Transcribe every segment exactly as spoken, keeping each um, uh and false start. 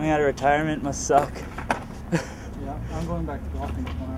Coming out of retirement must suck. Yeah, I'm going back to golfing tomorrow.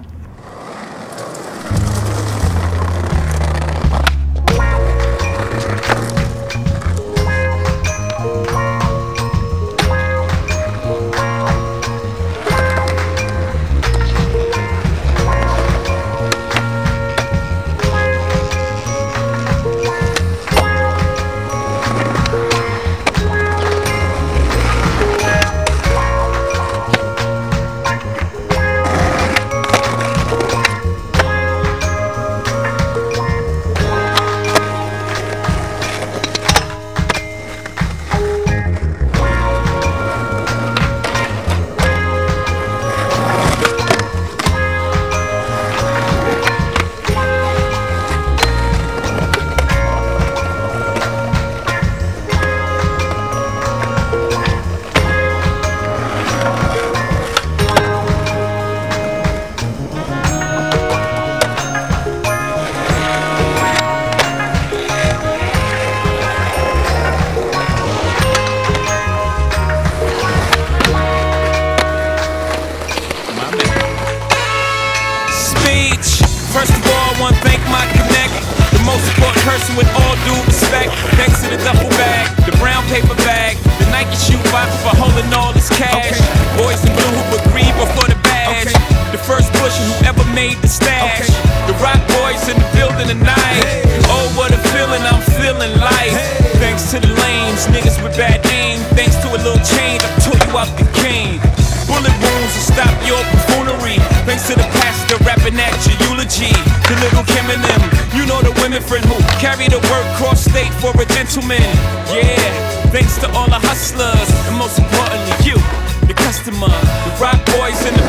First of all, I want to thank my connect, the most important person with all due respect. Thanks to the duffel bag, the brown paper bag, the Nike shoe box for holding all this cash. Okay. Boys in blue who agree before the badge. Okay. The first pusher who ever made the stash. Okay. The rock boys in the building tonight. Hey. Oh, what a feeling, I'm feeling life. Hey. Thanks to the lanes, niggas with bad aim. Thanks to a little change, I tore you out the cane. Bullet wounds to stop your buffoonery. Thanks to the pastor rapping at your eulogy. The little Kim and them, you know the women friend who carry the work cross state for a gentleman. Yeah, thanks to all the hustlers, and most importantly you, the customer. The rock boys in the